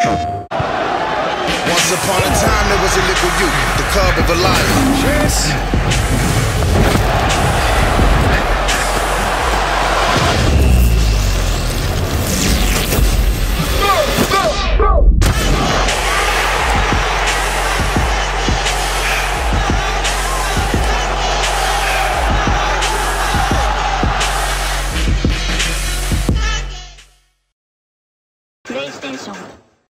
Once upon a time there was a little youth, the cub of a lion. Yes.